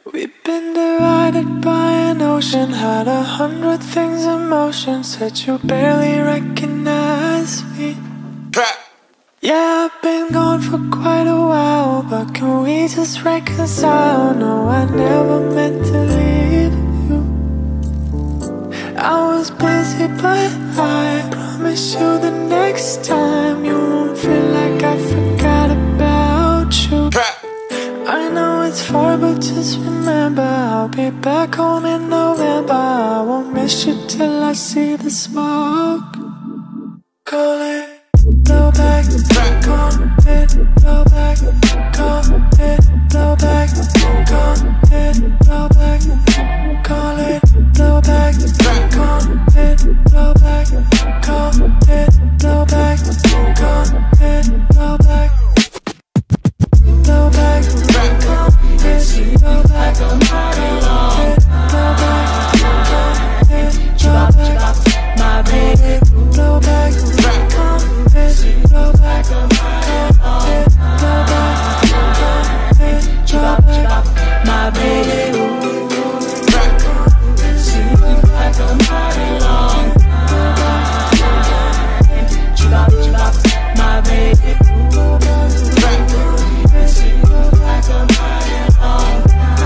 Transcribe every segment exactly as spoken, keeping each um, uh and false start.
We've been divided by an ocean, had a hundred things in motion, said you barely recognize me. Yeah, I've been gone for quite a while, but can we just reconcile? No, I never meant to leave you. I was busy, but I promise you the next time you won't feel like I forgot about you. I know it's far, but just remember, I'll be back home in November. I won't miss you till I see the smoke. Call it blow back, come it, blow back, come it, blow back, come it, blow back, call it blow back, come it, blow back, come it, blow back, come it, blow back, blow back, come it, blow back, come it, blow back, come it, blow back, my baby, blow back, come it, blow back, come it, blow back, come it, blow back, my baby. Like a mighty long, chop chop, my baby. Like a mighty long.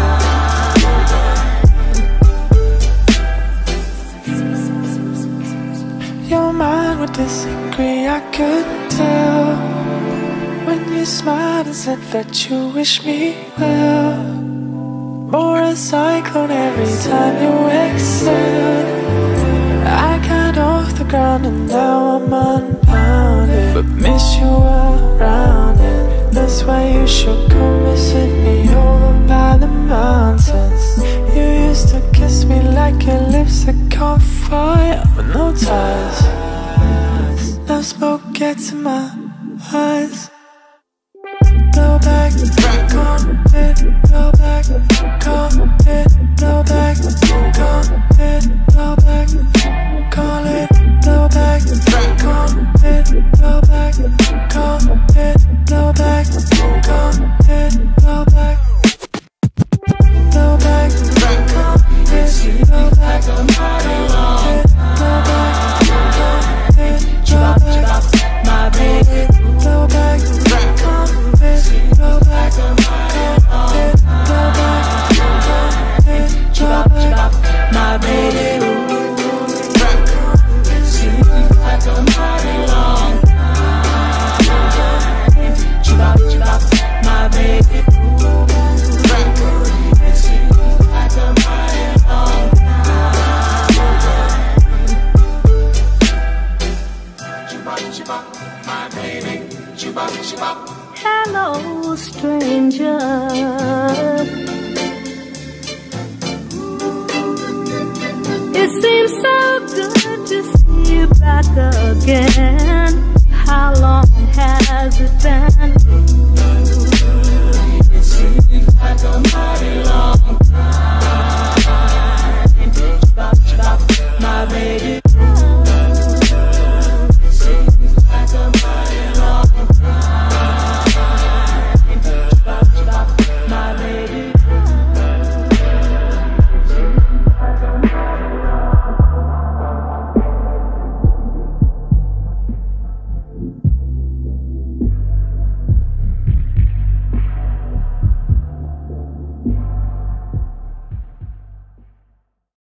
Your mind would disagree, I could tell when you smiled and said that you wish me well. More a cyclone every time you exhale. I got off the ground and now I'm unbounded, but miss you around it. That's why you should come visit me over by the mountains. You used to kiss me like your lips that caught fire with no ties. Now smoke gets in my eyes. Blow back, come it, blow back, come it, blow back, come it, blow back, call it, blow back, come it, blow back, come it, blow back, come it, blow back, blow back, come it, blow back, come it, blow back, come it, blow back, my baby, blow back, come it, blow back, come it, blow back, come it, blow back, my baby. Like a mighty long, chop chop, my baby. Like a mighty long, chop chop, my baby. Chop chop. Hello, stranger. It seems so good to see you back again. How long has it been?